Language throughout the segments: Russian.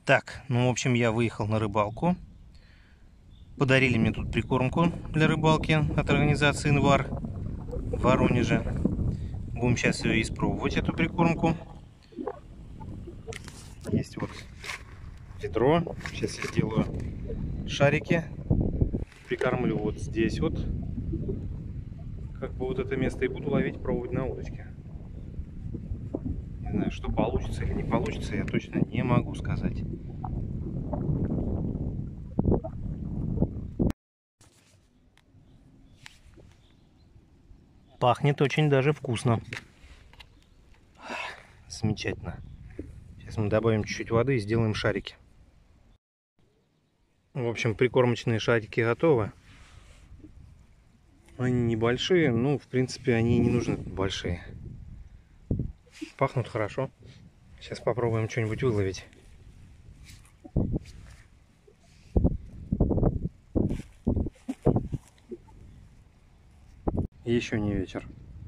Так, ну, в общем, я выехал на рыбалку. Подарили мне тут прикормку для рыбалки от организации «Инвар» в Воронеже. Будем сейчас ее испробовать, эту прикормку. Есть вот ведро. Сейчас я сделаю шарики. Прикормлю вот здесь вот. Как бы вот это место и буду ловить, пробовать на удочке. Не знаю, что получится или не получится, я точно не могу сказать. Пахнет очень даже вкусно. Замечательно. Сейчас мы добавим чуть-чуть воды и сделаем шарики. В общем, прикормочные шарики готовы. Они небольшие, ну, в принципе, они не нужны большие. Пахнут хорошо. Сейчас попробуем что-нибудь выловить. Еще не вечер.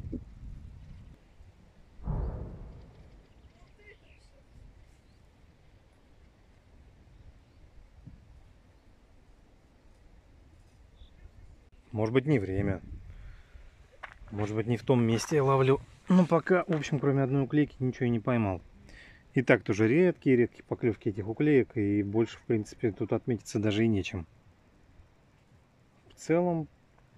Может быть, не время. Может быть, не в том месте я ловлю. Но пока, в общем, кроме одной уклейки, ничего и не поймал. И так тоже редкие поклевки этих уклеек. И больше, в принципе, тут отметиться даже и нечем. В целом,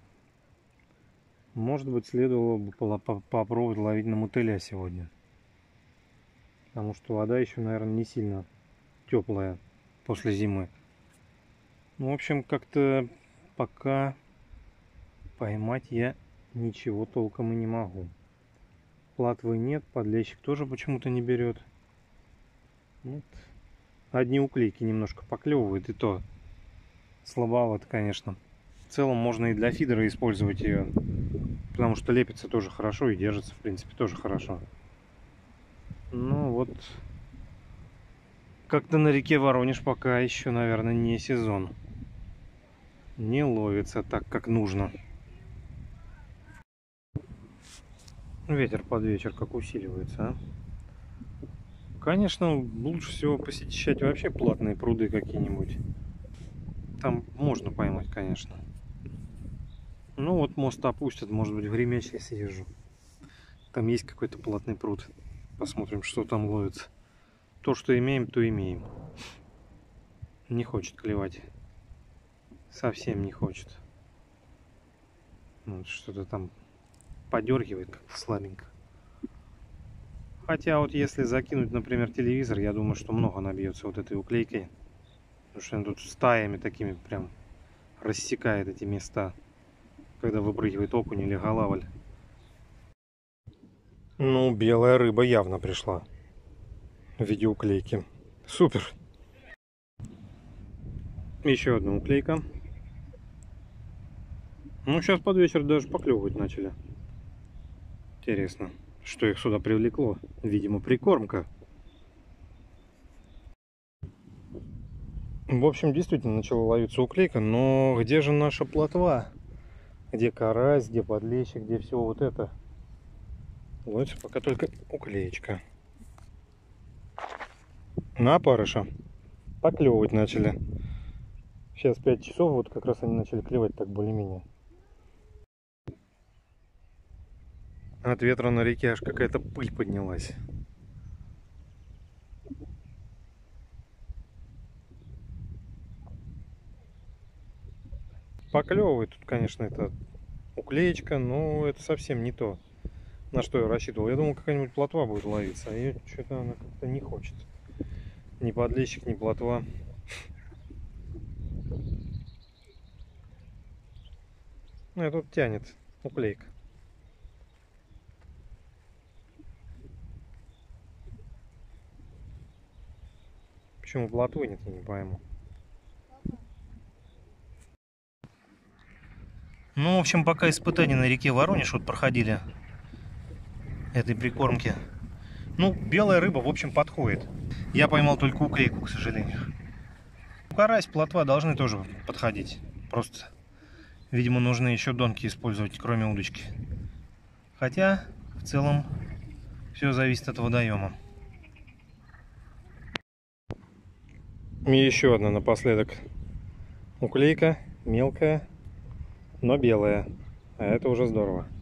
может быть, следовало бы попробовать ловить на мотыля сегодня. Потому что вода еще, наверное, не сильно теплая после зимы. Ну, в общем, как-то пока поймать я ничего толком и не могу. Плотвы нет, подлещик тоже почему-то не берет. Вот. Одни уклейки немножко поклевывают, и то слабовато, конечно. В целом можно и для фидера использовать ее, потому что лепится тоже хорошо и держится, в принципе, тоже хорошо. Ну вот, как-то на реке Воронеж пока еще, наверное, не сезон. Не ловится так, как нужно. Ветер под вечер как усиливается, а? Конечно, лучше всего посещать вообще платные пруды какие-нибудь. Там можно поймать, конечно. Ну вот мост опустят, может быть, в Гремячье съезжу. Там есть какой-то платный пруд. Посмотрим, что там ловится. То, что имеем, то имеем. Не хочет клевать. Совсем не хочет. Вот что-то там подергивает как-то слабенько. Хотя вот если закинуть, например, телевизор, я думаю, что много набьется вот этой уклейкой. Потому что она тут стаями такими прям рассекает эти места, когда выпрыгивает окунь или голавль. Ну, белая рыба явно пришла в виде уклейки. Супер! Еще одна уклейка. Ну, сейчас под вечер даже поклевывать начали. Интересно, что их сюда привлекло. Видимо, прикормка. В общем, действительно начала ловиться уклейка, но где же наша плотва? Где карась, где подлещик, где все вот это? Ловится пока только уклеечка. На опарыша. Поклевывать начали. Сейчас 5 часов, вот как раз они начали клевать так более-менее. От ветра на реке аж какая-то пыль поднялась. Поклевывает тут, конечно, это уклеечка, но это совсем не то, на что я рассчитывал. Я думал, какая-нибудь плотва будет ловиться, а ее что-то она как-то не хочет. Ни подлещик, ни плотва. Ну, и тут тянет уклейка. Почему плотвы нет, я не пойму. Ну, в общем, пока испытания на реке Воронеж вот проходили этой прикормки. Ну, белая рыба, в общем, подходит. Я поймал только уклейку, к сожалению. Карась, плотва должны тоже подходить. Просто, видимо, нужно еще донки использовать, кроме удочки. Хотя, в целом, все зависит от водоема. И еще одна напоследок уклейка, мелкая, но белая. А это уже здорово.